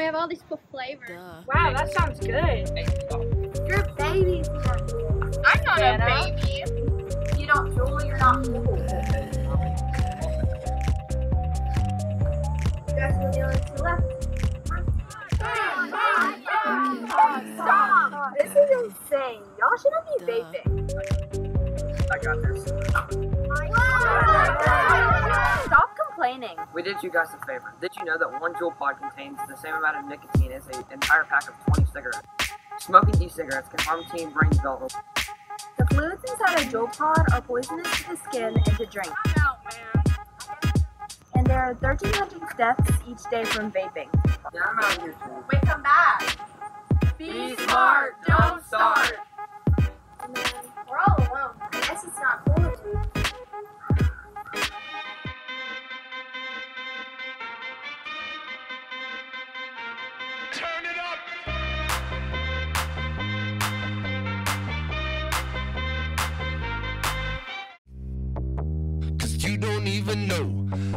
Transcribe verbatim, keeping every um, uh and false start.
have all these cool flavors. Duh. Wow, that sounds good. You're babies. I'm not a baby. You don't drool, you're not cool. You guys are the only two left. Stop! This is insane. Y'all shouldn't be Duh. vaping. I got this. Stop complaining. We did you guys a favor. Did you know that one Juul pod contains the same amount of nicotine as an entire pack of twenty cigarettes? Smoking e-cigarettes can harm teen brain development. The fluids inside a Juul pod are poisonous to the skin and to drink. And there are thirteen hundred deaths each day from vaping. Yeah, I'm out of here too. Wait, come back. Be smart, don't start. We're all alone. I guess it's not cool to. Turn it up! Cause you don't even know